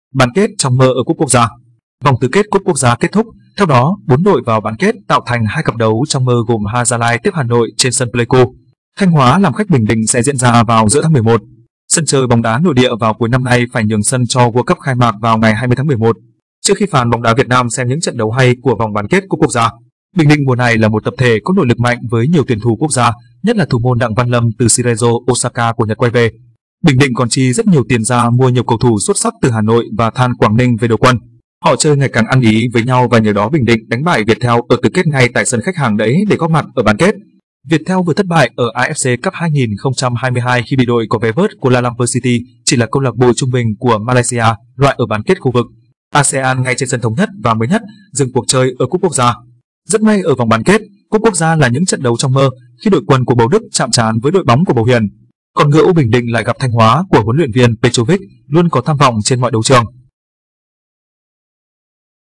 Bán kết trong mơ ở Cúp Quốc gia. Vòng tứ kết Cúp Quốc gia kết thúc, theo đó 4 đội vào bán kết tạo thành 2 cặp đấu trong mơ gồm Hà Gia Lai tiếp Hà Nội trên sân Pleiku. Thanh Hóa làm khách Bình Định sẽ diễn ra vào giữa tháng 11. Sân chơi bóng đá nội địa vào cuối năm nay phải nhường sân cho World Cup khai mạc vào ngày 20 tháng 11. Trước khi fan bóng đá Việt Nam xem những trận đấu hay của vòng bán kết Cúp Quốc gia, Bình Định mùa này là một tập thể có nội lực mạnh với nhiều tuyển thủ quốc gia, nhất là thủ môn Đặng Văn Lâm từ Cerezo Osaka của Nhật quay về. Bình Định còn chi rất nhiều tiền ra mua nhiều cầu thủ xuất sắc từ Hà Nội và Than Quảng Ninh về đầu quân. Họ chơi ngày càng ăn ý với nhau và nhờ đó Bình Định đánh bại Viettel ở tứ kết ngay tại sân khách hàng đẫy để góp mặt ở bán kết. Viettel vừa thất bại ở AFC Cup 2022 khi bị đội có vé vớt Kuala Lumpur City chỉ là câu lạc bộ trung bình của Malaysia loại ở bán kết khu vực ASEAN ngay trên sân thống nhất và mới nhất dừng cuộc chơi ở Cúp Quốc gia. Rất may ở vòng bán kết, Cúp Quốc gia là những trận đấu trong mơ khi đội quân của Bầu Đức chạm trán với đội bóng của Bầu Hiền. Còn ngựa U Bình Định lại gặp Thanh Hóa của huấn luyện viên Petrovic luôn có tham vọng trên mọi đấu trường.